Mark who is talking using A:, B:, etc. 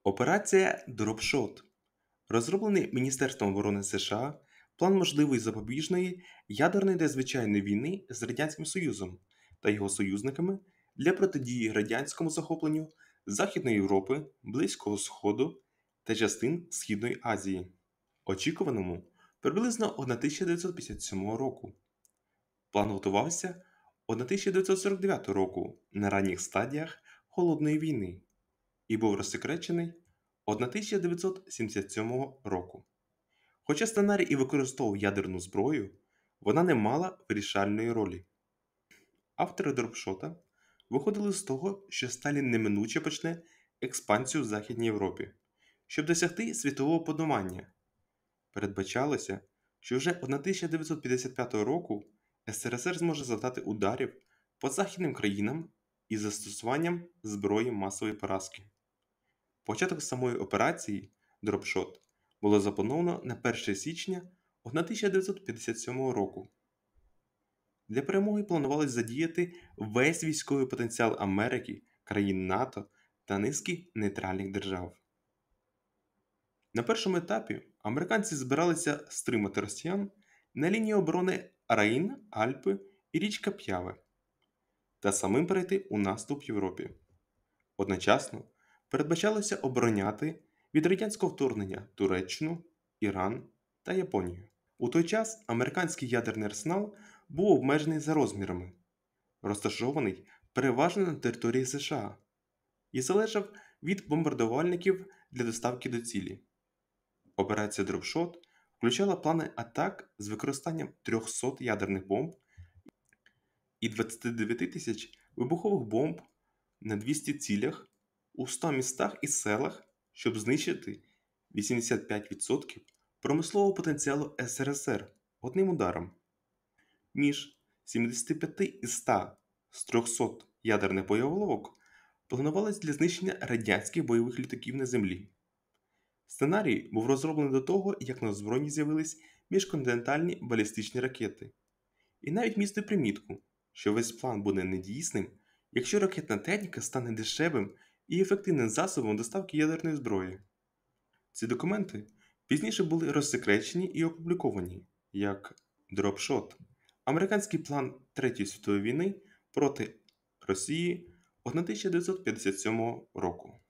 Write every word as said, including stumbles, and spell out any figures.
A: Операція Дропшот. Розроблений Міністерством оборони США план можливої запобіжної ядерної та звичайної війни з Радянським Союзом та його союзниками для протидії радянському захопленню Західної Європи, Близького Сходу та частин Східної Азії, очікуваному приблизно тисяча дев'ятсот п'ятдесят сьомого року. План готувався тисяча дев'ятсот сорок дев'ятого року на ранніх стадіях Холодної війни і був розсекречений тисяча дев'ятсот сімдесят сьомого року. Хоча сценарій і використовував ядерну зброю, вона не мала вирішальної ролі. Автори Дропшота виходили з того, що Сталін неминуче почне експансію в Західній Європі, щоб досягти світового панування. Передбачалося, що вже тисяча дев'ятсот п'ятдесят п'ятого року СРСР зможе завдати ударів по західним країнам із застосуванням зброї масової поразки. Початок самої операції Дропшот було заплановано на перше січня тисяча дев'ятсот п'ятдесят сьомого року. Для перемоги планувалось задіяти весь військовий потенціал Америки, країн НАТО та низки нейтральних держав. На першому етапі американці збиралися стримати росіян на лінії оборони Рейн, Альпи і річка П'яве та самим перейти у наступ в Європі. Одночасно передбачалося обороняти від радянського вторгнення Туреччину, Іран та Японію. У той час американський ядерний арсенал був обмежений за розмірами, розташований переважно на території США і залежав від бомбардувальників для доставки до цілі. Операція Дропшот включала плани атак з використанням трьохсот ядерних бомб і двадцяти дев'яти тисяч вибухових бомб на двісті цілях у ста містах і селах, щоб знищити вісімдесят п'ять відсотків промислового потенціалу СРСР одним ударом. Між сімдесят п'ять і ста з трьохсот ядерних боєголовок планувалось для знищення радянських бойових літаків на землі. Сценарій був розроблений до того, як на озброєнні з'явились міжконтинентальні балістичні ракети. І навіть містив примітку, що весь план буде недійсним, якщо ракетна техніка стане дешевим і ефективним засобом доставки ядерної зброї. Ці документи пізніше були розсекречені і опубліковані як Дропшот – американський план Третьої світової війни проти Росії тисяча дев'ятсот п'ятдесят сьомого року.